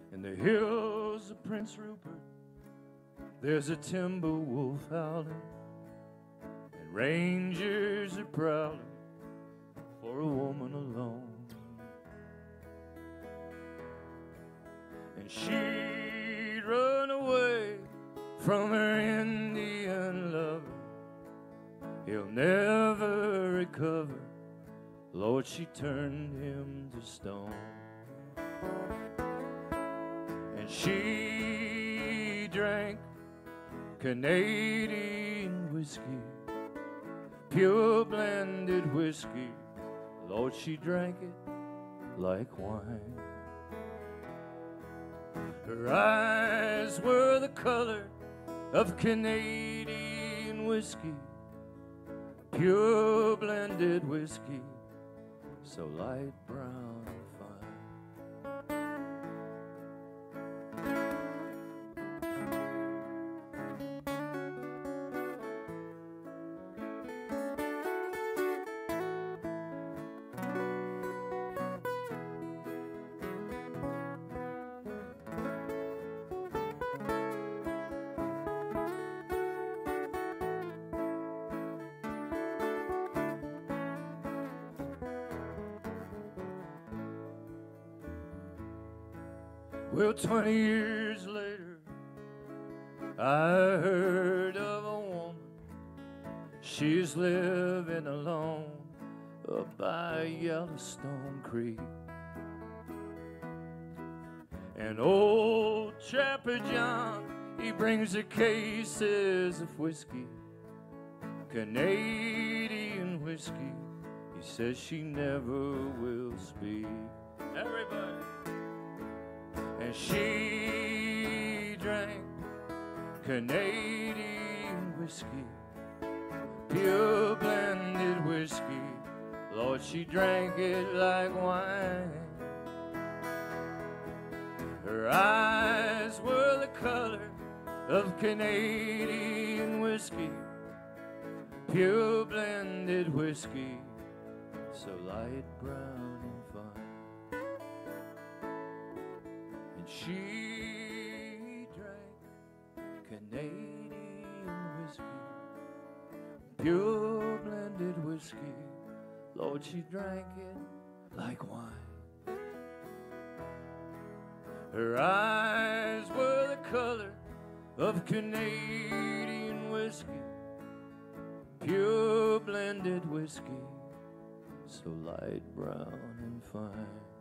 In the hills of Prince Rupert, there's a timber wolf howling, and rangers are prowling for a woman alone. And she'd run away from her Indian lover. He'll never recover. Lord, she turned him to stone. And she drank Canadian whiskey, pure blended whiskey. Lord, she drank it like wine. Her eyes were the color of Canadian whiskey, pure blended whiskey, so light brown and fine. Well, 20 years later, I heard of a woman. She's living alone up by Yellowstone Creek. And old Chapper John, he brings her cases of whiskey, Canadian whiskey. He says she never will speak. Everybody. And she drank Canadian whiskey, pure blended whiskey. Lord, she drank it like wine. Her eyes were the color of Canadian whiskey, pure blended whiskey, so light brown and fine. She drank Canadian whiskey, pure blended whiskey. Lord, she drank it like wine. Her eyes were the color of Canadian whiskey, pure blended whiskey, so light brown and fine.